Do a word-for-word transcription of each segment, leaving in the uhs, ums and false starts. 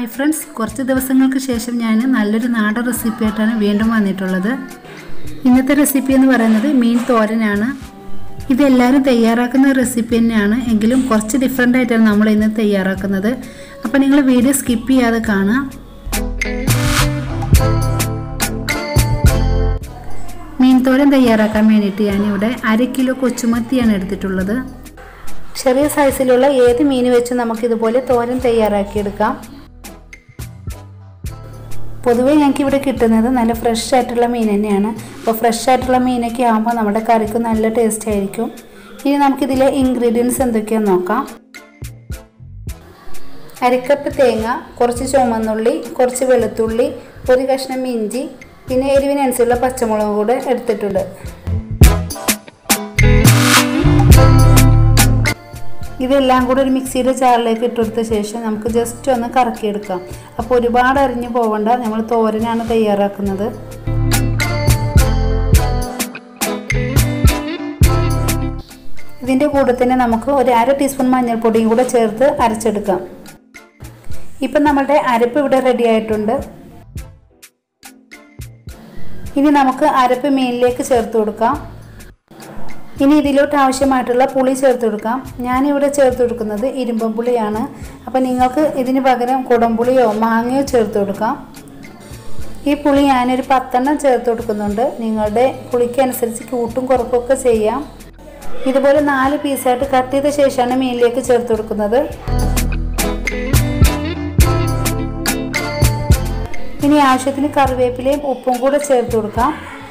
Hi friends, കുറച്ച് ദിവസങ്ങൾക്ക് ശേഷം ഞാൻ നല്ലൊരു നാടൻ റെസിപ്പി ആയിട്ടാണ് വീണ്ടും വന്നിട്ടുള്ളത്. ഇന്നത്തെ റെസിപ്പി എന്ന് പറയുന്നത് മീൻ തോരനാണ്. ഇതെല്ലാവരും തയ്യാറാക്കുന്ന റെസിപ്പി തന്നെയാണ്, എങ്കിലും കുറച്ച് ഡിഫറെൻ്റ് ആയിട്ടാണ് നമ്മൾ ഇന്ന് തയ്യാറാക്കുന്നത്. അപ്പോൾ നിങ്ങൾ വീഡിയോ സ്കിപ്പ് ചെയ്യാതെ കാണാം. മീൻ തോരൻ തയ്യാറാക്കാൻ വേണ്ടിയിട്ട് ഞാനിവിടെ അര കിലോ കൊച്ചുമത്തിയാണ് എടുത്തിട്ടുള്ളത്. ചെറിയ സൈസിലുള്ള ഏത് മീൻ വെച്ച് നമുക്കിതുപോലെ തോരൻ തയ്യാറാക്കിയെടുക്കാം. പൊതുവേ ഞങ്ങൾക്ക് ഇവിടെ കിട്ടുന്നത് നല്ല ഫ്രഷ് ആയിട്ടുള്ള മീൻ തന്നെയാണ്. അപ്പോൾ ഫ്രഷ് ആയിട്ടുള്ള മീനൊക്കെ ആകുമ്പോൾ നമ്മുടെ കറിക്ക് നല്ല ടേസ്റ്റ് ആയിരിക്കും. ഇനി നമുക്കിതിലെ ഇൻഗ്രീഡിയൻസ് എന്തൊക്കെയാണെന്ന് നോക്കാം. അരക്കപ്പ് തേങ്ങ, കുറച്ച് ചുവന്നുള്ളി, കുറച്ച് വെളുത്തുള്ളി, ഒരു കഷ്ണം ഇഞ്ചി, പിന്നെ എരിവിനനുസരിച്ചുള്ള പച്ചമുളക് കൂടെ എടുത്തിട്ടുണ്ട്. ഇതെല്ലാം കൂടെ ഒരു മിക്സിയുടെ ജാറിലേക്ക് ഇട്ടെടുത്ത ശേഷം നമുക്ക് ജസ്റ്റ് ഒന്ന് കറക്കിയെടുക്കാം. അപ്പോൾ ഒരുപാട് അരിഞ്ഞു പോകണ്ട, നമ്മൾ തോരനാണ് തയ്യാറാക്കുന്നത്. ഇതിൻ്റെ കൂടെ തന്നെ നമുക്ക് ഒരു അര ടീസ്പൂൺ മഞ്ഞൾപ്പൊടിയും കൂടെ ചേർത്ത് അരച്ചെടുക്കാം. ഇപ്പം നമ്മുടെ അരപ്പ് ഇവിടെ റെഡി ആയിട്ടുണ്ട്. ഇനി നമുക്ക് അരപ്പ് മീനിലേക്ക് ചേർത്ത് കൊടുക്കാം. ഇനി ഇതിലോട്ട് ആവശ്യമായിട്ടുള്ള പുളി ചേർത്ത് കൊടുക്കാം. ഞാനിവിടെ ചേർത്ത് കൊടുക്കുന്നത് ഇരുമ്പൻ പുളിയാണ്. അപ്പോൾ നിങ്ങൾക്ക് ഇതിന് പകരം കുടംപുളിയോ മാങ്ങയോ ചേർത്ത് കൊടുക്കാം. ഈ പുളി ഞാനൊരു പത്തെണ്ണം ചേർത്ത് കൊടുക്കുന്നുണ്ട്. നിങ്ങളുടെ പുളിക്കനുസരിച്ച് കൂട്ടും കുറക്കൊക്കെ ചെയ്യാം. ഇതുപോലെ നാല് പീസായിട്ട് കട്ട് ചെയ്ത ശേഷമാണ് മീനിലേക്ക് ചേർത്ത് കൊടുക്കുന്നത്. ഇനി ആവശ്യത്തിന് കറിവേപ്പിലയും ഉപ്പും കൂടെ ചേർത്ത് കൊടുക്കാം.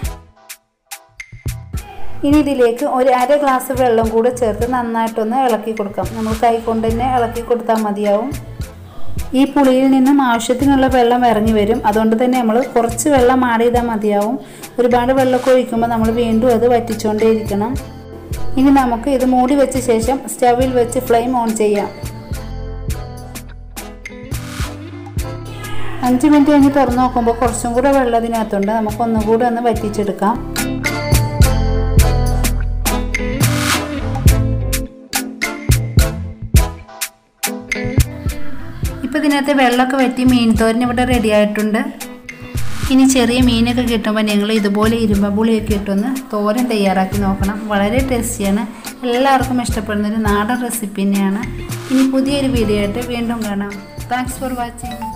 ഇനി ഇതിലേക്ക് ഒരു അര ഗ്ലാസ് വെള്ളം കൂടെ ചേർത്ത് നന്നായിട്ടൊന്ന് ഇളക്കി കൊടുക്കാം. നമ്മൾ കൈ കൊണ്ട് തന്നെ ഇളക്കി കൊടുത്താൽ മതിയാവും. ഈ പുളിയിൽ നിന്നും ആവശ്യത്തിനുള്ള വെള്ളം ഇറങ്ങി വരും. അതുകൊണ്ട് തന്നെ നമ്മൾ കുറച്ച് വെള്ളം ആഡ് ചെയ്താൽ മതിയാവും. ഒരുപാട് വെള്ളമൊക്കെ ഒഴിക്കുമ്പോൾ നമ്മൾ വീണ്ടും അത് വറ്റിച്ചുകൊണ്ടേയിരിക്കണം. ഇനി നമുക്ക് ഇത് മൂടി വെച്ച ശേഷം സ്റ്റവിൽ വെച്ച് ഫ്ലെയിം ഓൺ ചെയ്യാം. അഞ്ച് മിനിറ്റ് കഴിഞ്ഞ് തുറന്ന് നോക്കുമ്പോൾ കുറച്ചും കൂടെ വെള്ളം ഇതിനകത്തുണ്ട്. നമുക്ക് ഒന്നുകൂടെ ഒന്ന് വറ്റിച്ചെടുക്കാം. ഇപ്പോൾ ഇതിനകത്ത് വെള്ളമൊക്കെ വറ്റി മീൻ തോരൻ ഇവിടെ റെഡി ആയിട്ടുണ്ട്. ഇനി ചെറിയ മീനൊക്കെ കിട്ടുമ്പോൾ നിങ്ങൾ ഇതുപോലെ ഇരുമ്പുളിയൊക്കെ ഇട്ടൊന്ന് തോരൻ തയ്യാറാക്കി നോക്കണം. വളരെ ടേസ്റ്റിയാണ്. എല്ലാവർക്കും ഇഷ്ടപ്പെടുന്നൊരു നാടൻ റെസിപ്പി തന്നെയാണ്. ഇനി പുതിയൊരു വീഡിയോ ആയിട്ട് വീണ്ടും കാണാം. Thanks for watching.